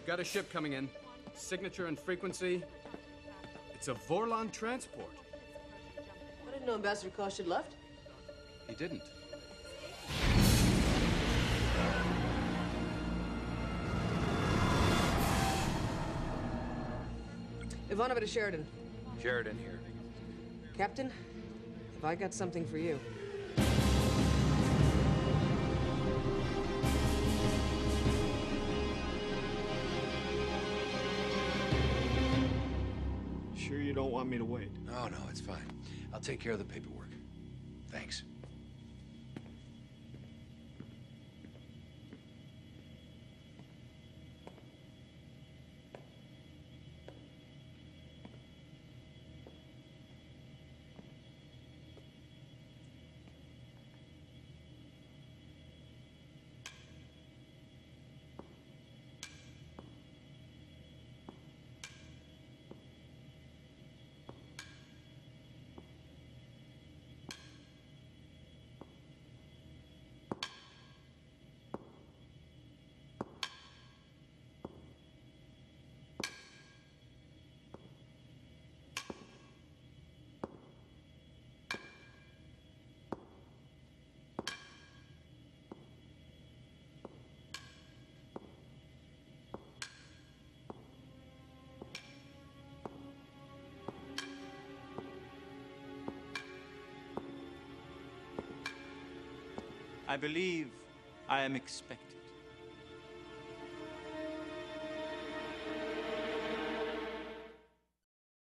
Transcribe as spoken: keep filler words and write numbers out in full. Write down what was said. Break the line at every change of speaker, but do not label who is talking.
got a ship coming in. Signature and frequency. It's a Vorlon transport.
I didn't know Ambassador Kosh had left.
He didn't.
Ivanova to Sheridan.
Sheridan here.
Captain, have I got something for you?
Sure you don't want me to wait?
No, no, it's fine. I'll take care of the paperwork. Thanks.
I believe I am expected.